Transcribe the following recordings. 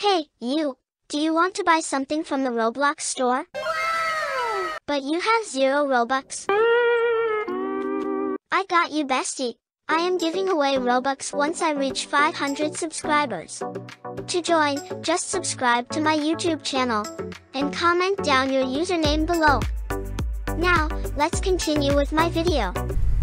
Hey, you! Do you want to buy something from the Roblox store? But you have 0 Robux? I got you, bestie! I am giving away Robux once I reach 500 subscribers. To join, just subscribe to my YouTube channel. And comment down your username below. Now, let's continue with my video.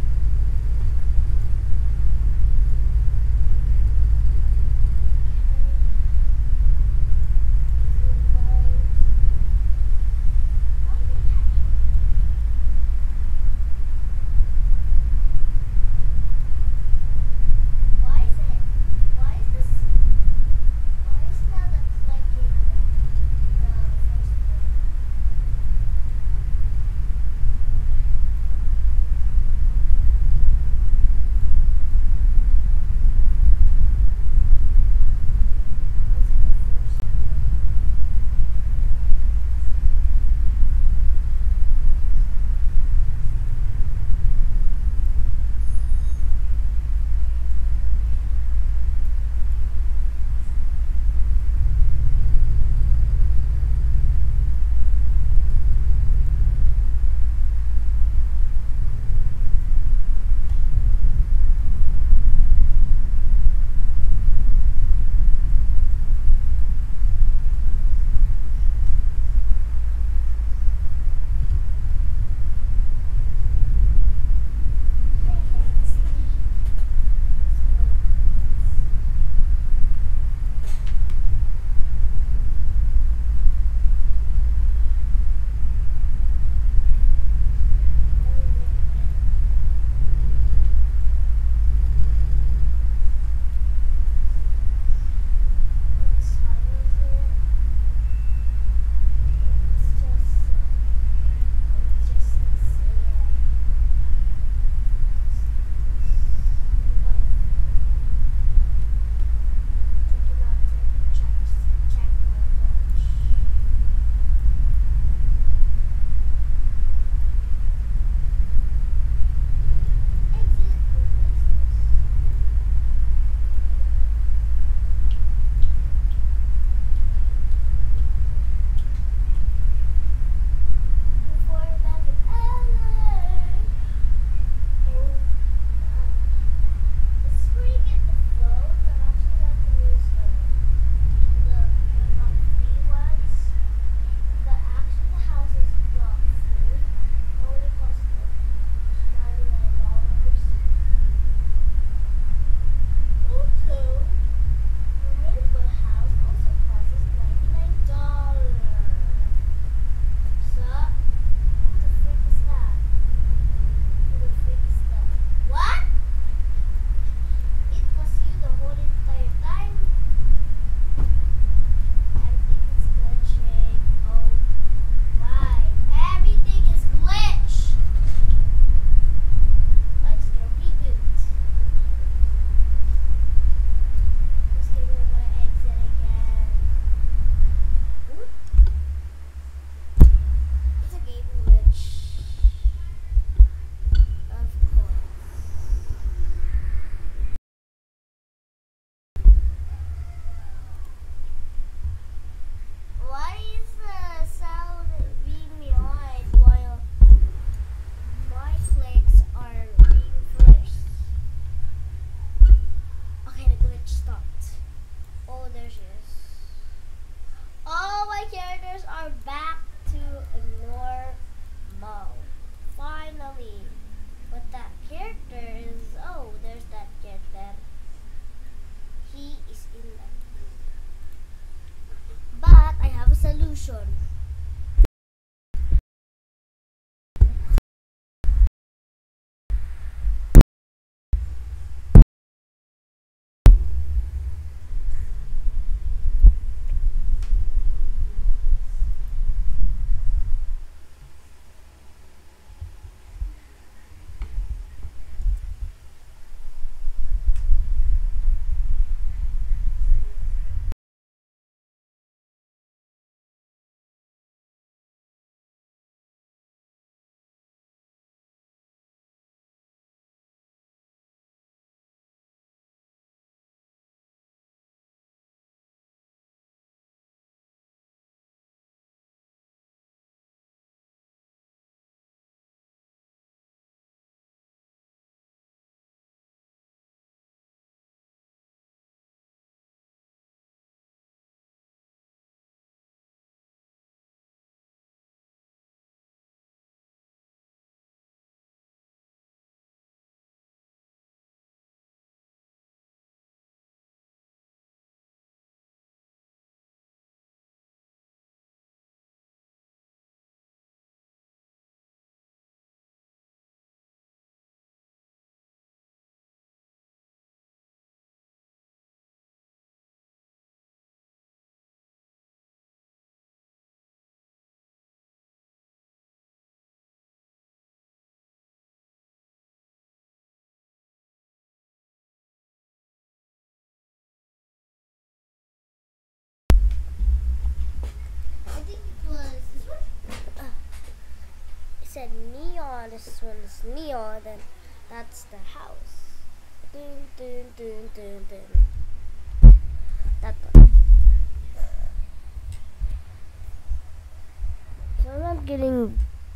Characters are back to normal. Finally. But that character is, oh, there's that character. He is in there. But I have a solution. said neon. This one is neon. Then that's the house. Dun, dun, dun, dun, dun. That one. So I'm not getting.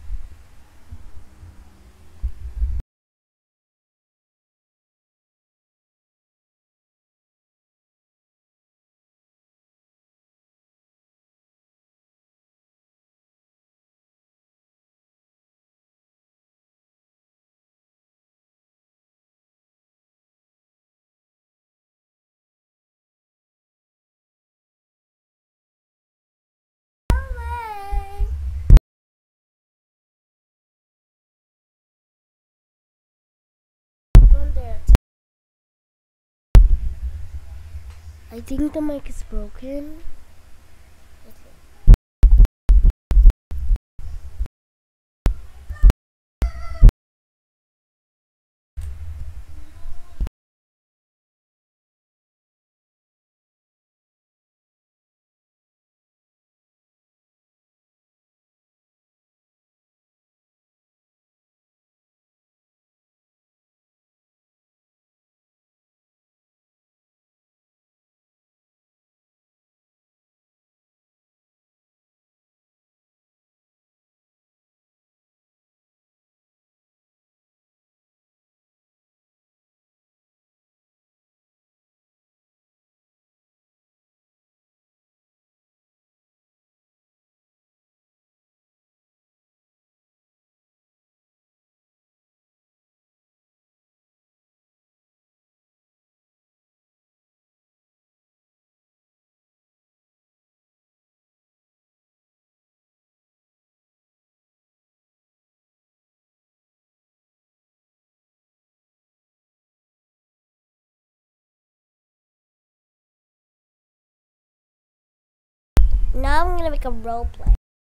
I think the mic is broken. Now I'm gonna make a role play.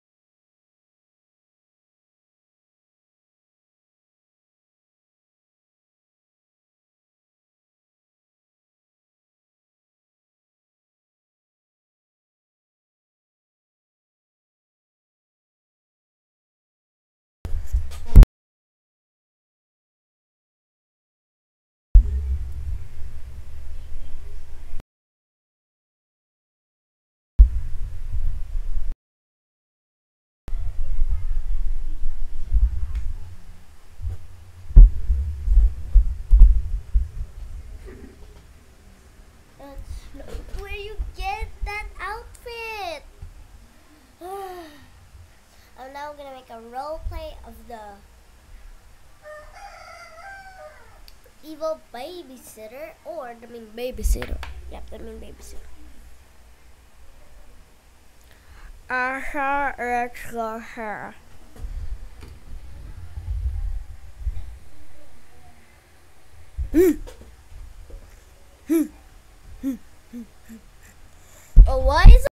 Where you get that outfit? I'm now gonna make a role play of the evil babysitter or the mean babysitter. Yep, the mean babysitter. Let's go here. Oh, why is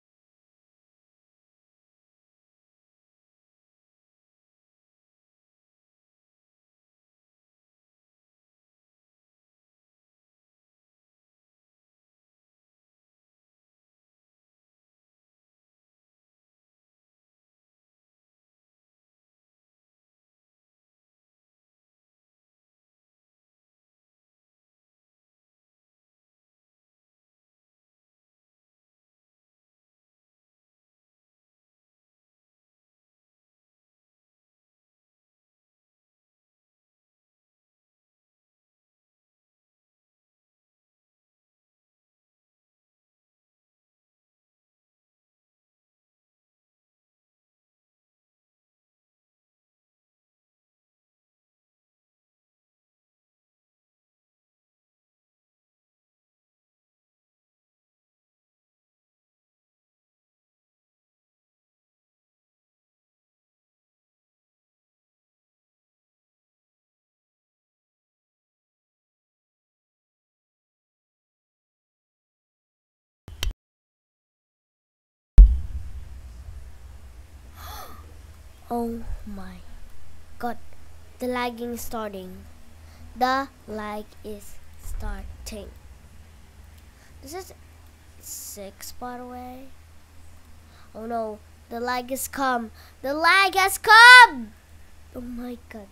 oh my god, the lagging is starting. The lag is starting. This is 6, by the way. Oh no, the lag has come. The lag has come! Oh my god.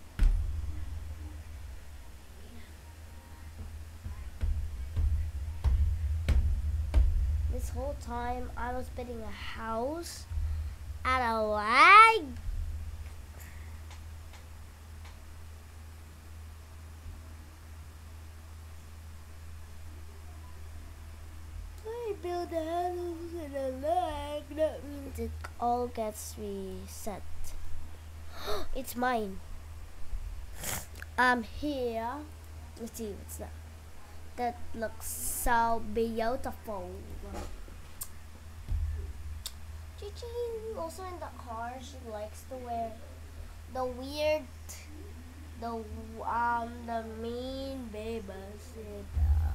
This whole time I was building a house at a lag. I build a house in a lag. That means it all gets reset. It's mine. I'm here. Let's see what's that. That looks so beautiful. Chichi also in the car. She likes to wear the weird, the mean babysitter.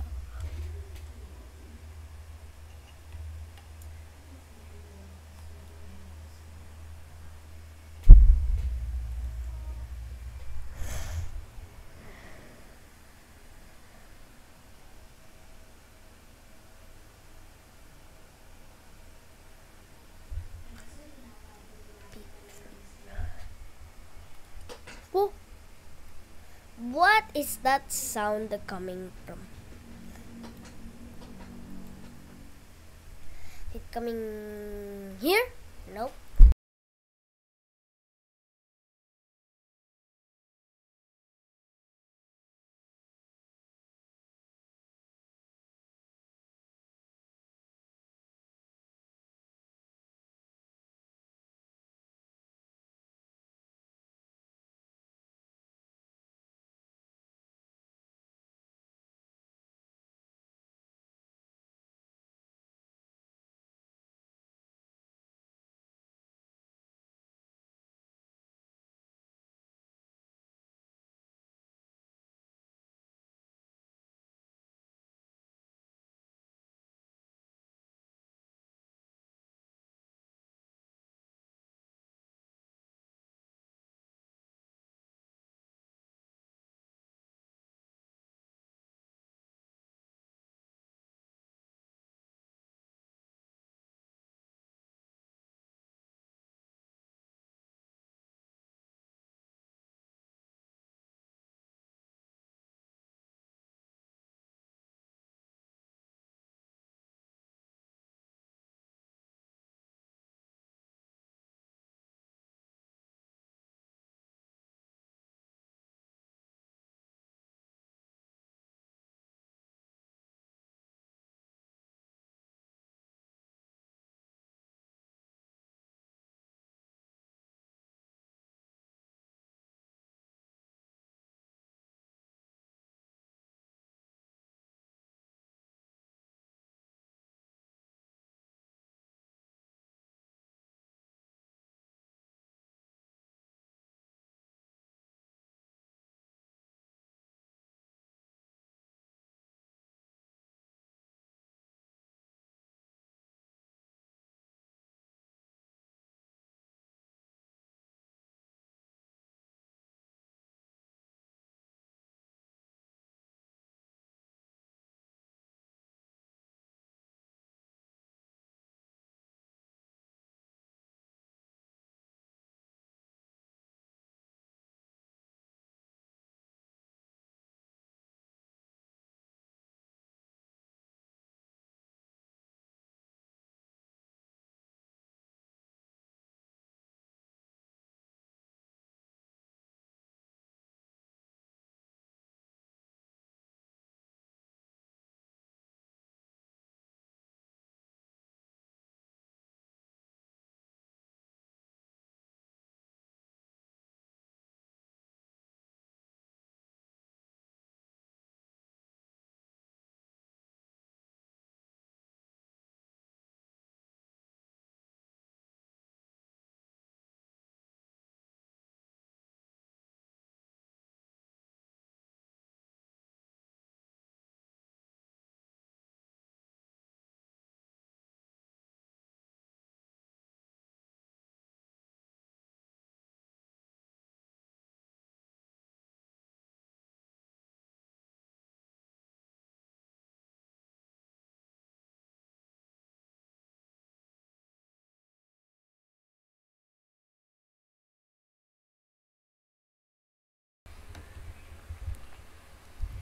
Whoa. What is that sound coming from? It coming here? Nope.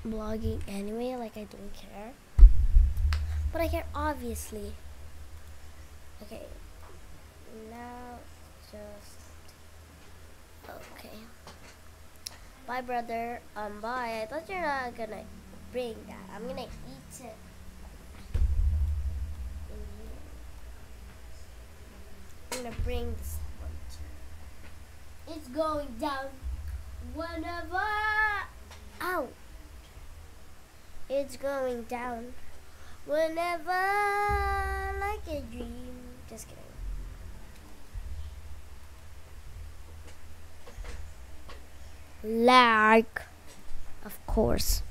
vlogging anyway, like I don't care. But I care, obviously. Okay. Now, just... Okay. Bye, brother. Bye. I thought you're not gonna bring that. I'm gonna eat it. I'm gonna bring this one too. It's going down whenever. Ow! It's going down whenever, like a dream. Just kidding. Like, of course.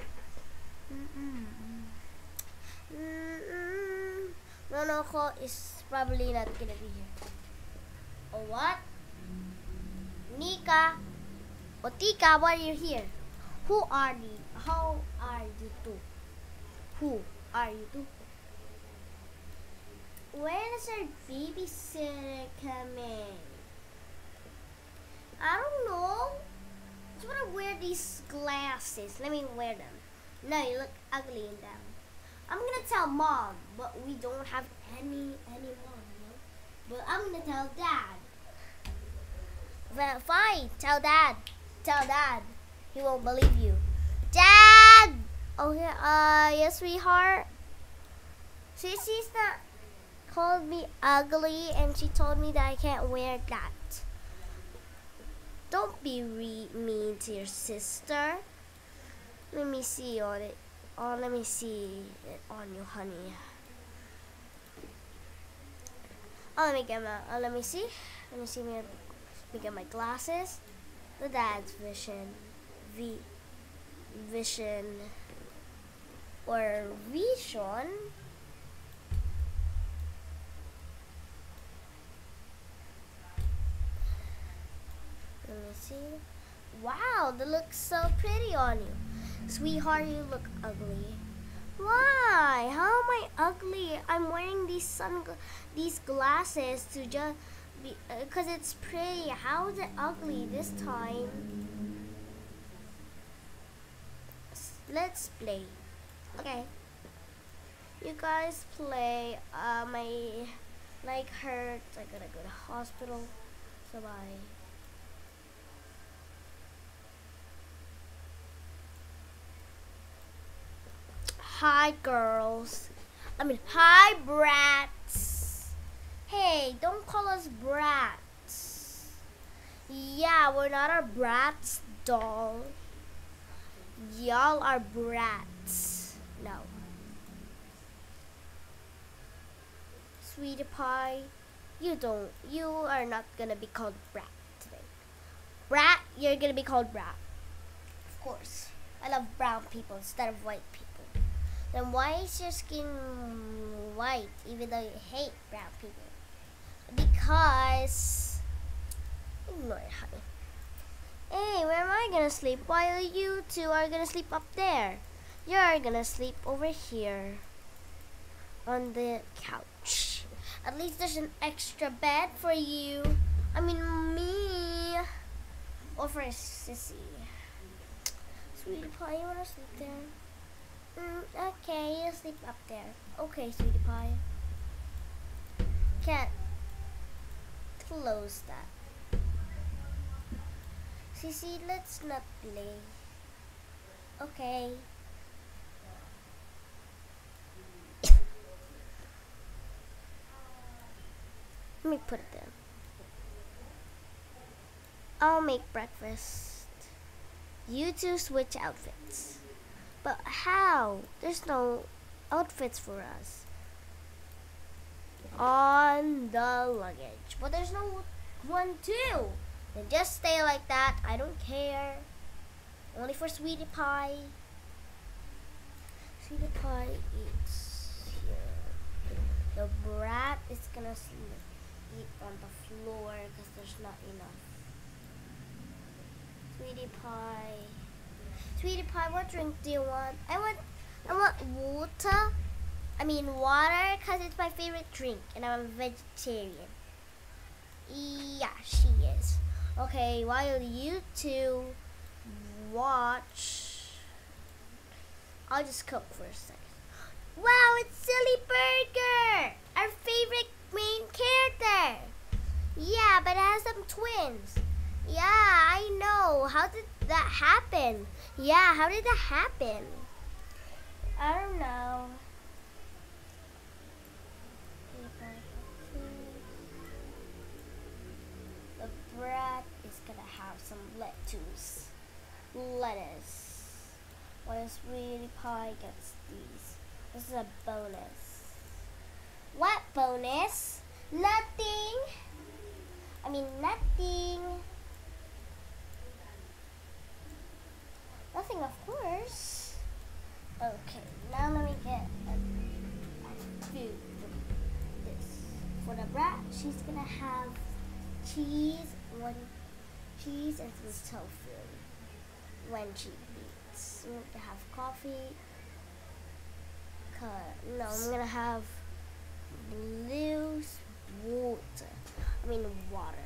Nonoko is probably not gonna be here. Oh, what? Nika? O Tika, why are you here? Who are you? How are you two? Who are you two? When is our babysitter coming? I don't know. I just want to wear these glasses. Let me wear them. No, you look ugly in them. I'm gonna tell mom, but we don't have any mom, you know? But I'm gonna tell dad. Well, fine, tell dad. Tell dad. He won't believe you. Dad! Oh, yes, sweetheart. She's not called me ugly, and she told me that I can't wear that. Don't be mean to your sister. Let me see on it. Oh, let me see it on you, honey. Oh, let me get my. Let me see. Let me see. Let me get my glasses. The dad's vision, vision, or vision. Let me see. Wow, that looks so pretty on you. Sweetheart, you look ugly. Why? How am I ugly? I'm wearing these glasses to just be, cause it's pretty. How is it ugly this time? Let's play. Okay. You guys play. My leg hurts. I gotta go to hospital. So bye. Hi, girls. Hi, brats. Hey, don't call us brats. Yeah, we're not our brats, doll. Y'all are brats. No. Sweetie pie, you are not gonna be called brat today. Brat, you're gonna be called brat. Of course. I love brown people instead of white people. Then why is your skin white even though you hate brown people? Because... Ignore it, honey. Hey, where am I gonna sleep while you two are gonna sleep up there? You're gonna sleep over here on the couch. At least there's an extra bed for you. Me. Or for Sissy. Sweetie pie, you wanna sleep there? Okay, you sleep up there. Okay, sweetie pie. Can't close that. Sissy, let's not play. Okay. Let me put it there. I'll make breakfast. You two switch outfits. But how? There's no outfits for us. On the luggage. But there's no one too. Then just stay like that. I don't care. Only for Sweetie Pie. Sweetie Pie eats here. The brat is gonna eat on the floor because there's not enough. Sweetie Pie. Sweetie Pie, what drink do you want? I want water. Water, because it's my favorite drink, and I'm a vegetarian. Yeah, she is. Okay, while you two watch I'll just cook for a second. Wow, it's Silly Burger! Our favorite main character! Yeah, but it has some twins. Yeah, I know. How did that happen? Yeah, how did that happen? I don't know. The bread is gonna have some lettuce. What is really pie gets these? This is a bonus. What bonus? Nothing. I mean nothing. Nothing, of course. Okay, now let me get a food for this. For the brat, she's gonna have cheese and some tofu when she eats. I'm gonna have coffee. No, I'm gonna have water.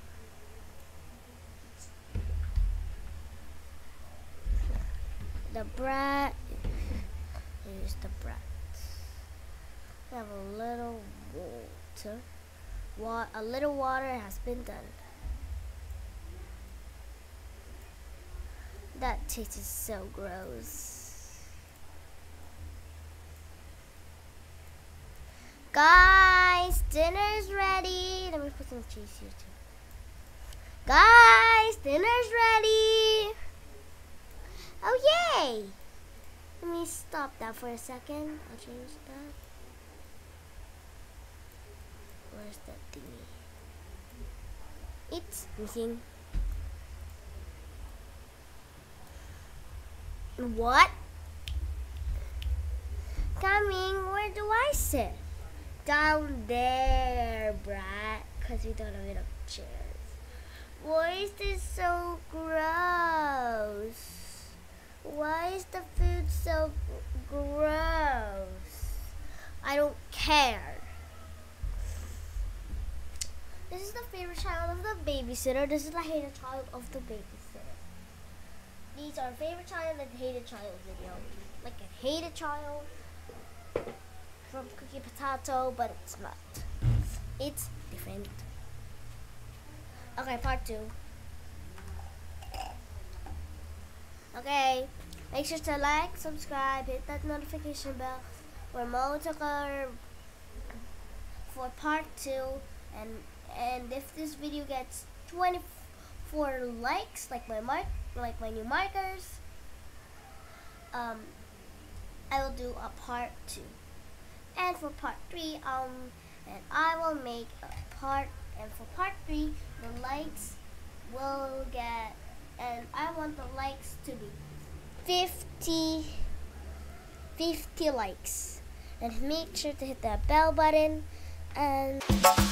The brat. Here's the brat. We have a little water. A little water has been done. That tastes so gross. Guys, dinner's ready. Let me put some cheese here too. Guys, dinner's ready. Oh, yay! Let me stop that for a second. I'll change that. Where's that thingy? It's missing. What? Coming, where do I sit? Down there, brat. Because we don't have enough chairs. Why is this so gross? Why is the food so gross? I don't care. This is the favorite child of the babysitter. This is the hated child of the babysitter. These are favorite child and hated child video. Like a hated child from Cookie Potato, but it's not. It's different. Okay, part 2. Okay, make sure to like, subscribe, hit that notification bell for more Toca for part 2. And if this video gets 24 likes, like my new markers, I will do a part 2. And for part 3, and I will make a part. And for part 3, the likes will get. And I want the likes to be 50 likes. And make sure to hit that bell button and